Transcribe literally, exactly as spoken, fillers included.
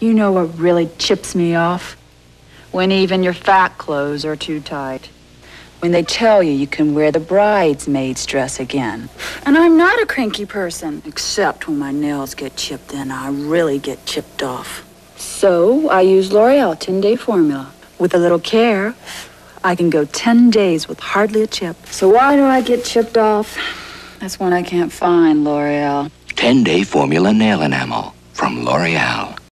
You know what really chips me off? When even your fat clothes are too tight. When they tell you you can wear the bridesmaid's dress again. And I'm not a cranky person, except when my nails get chipped in, I really get chipped off. So I use L'Oreal ten-day formula. With a little care, I can go ten days with hardly a chip. So why do I get chipped off? That's when I can't find L'Oreal. ten-day formula nail enamel from L'Oreal.